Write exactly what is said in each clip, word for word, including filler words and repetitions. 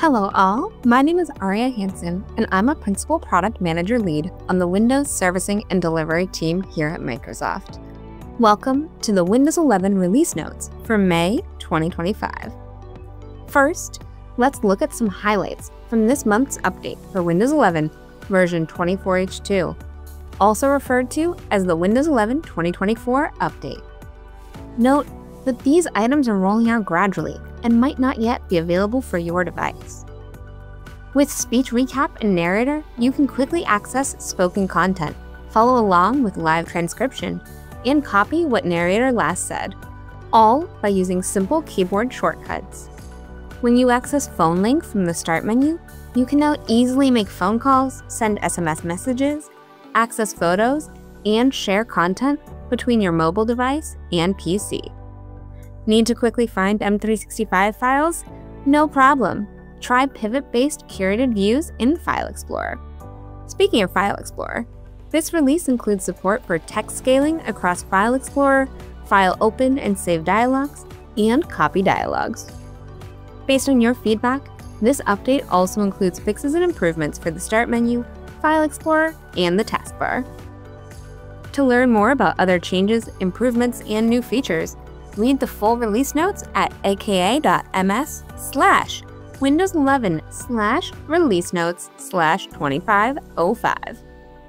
Hello all, my name is Aria Hansen, and I'm a Principal Product Manager Lead on the Windows Servicing and Delivery team here at Microsoft. Welcome to the Windows eleven release notes for May twenty twenty-five. First, let's look at some highlights from this month's update for Windows eleven version twenty-four H two, also referred to as the Windows eleven twenty twenty-four update. Note that these items are rolling out gradually and might not yet be available for your device. With Speech Recap and Narrator, you can quickly access spoken content, follow along with live transcription, and copy what narrator last said, all by using simple keyboard shortcuts. When you access Phone Link from the Start menu, you can now easily make phone calls, send S M S messages, access photos, and share content between your mobile device and P C. Need to quickly find M three sixty-five files? No problem. Try pivot-based curated views in File Explorer. Speaking of File Explorer, this release includes support for text scaling across File Explorer, File Open and Save dialogues, and Copy dialogues. Based on your feedback, this update also includes fixes and improvements for the Start menu, File Explorer, and the taskbar. To learn more about other changes, improvements, and new features, read the full release notes at aka.ms slash Windows eleven slash release notes slash twenty-five oh five.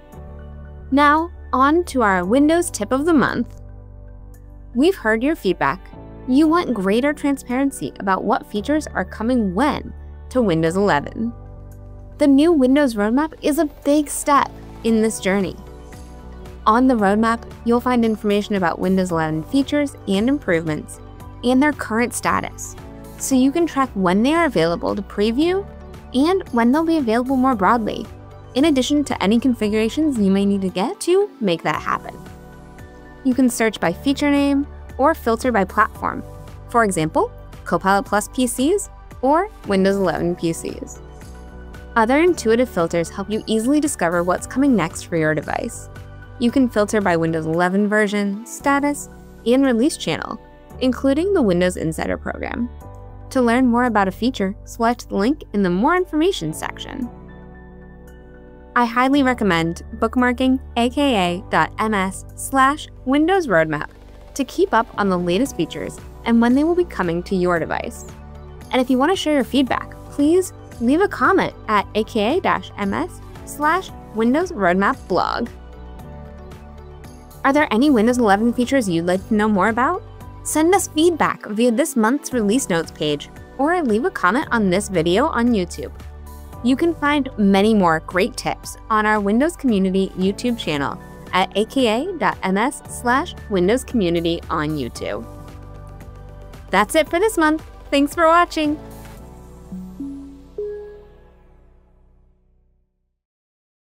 Now, on to our Windows tip of the month. We've heard your feedback. You want greater transparency about what features are coming when to Windows eleven. The new Windows roadmap is a big step in this journey. On the roadmap, you'll find information about Windows eleven features and improvements, and their current status, so you can track when they are available to preview and when they'll be available more broadly, in addition to any configurations you may need to get to make that happen. You can search by feature name or filter by platform, for example, Copilot Plus P Cs or Windows eleven P Cs. Other intuitive filters help you easily discover what's coming next for your device. You can filter by Windows eleven version, status, and release channel, including the Windows Insider program. To learn more about a feature, select the link in the More Information section. I highly recommend bookmarking aka.ms slash Windows Roadmap to keep up on the latest features and when they will be coming to your device. And if you want to share your feedback, please leave a comment at aka.ms slash Windows Roadmap blog. Are there any Windows eleven features you'd like to know more about? Send us feedback via this month's release notes page or leave a comment on this video on YouTube. You can find many more great tips on our Windows Community YouTube channel at aka.ms slash Windows Community on YouTube. That's it for this month. Thanks for watching.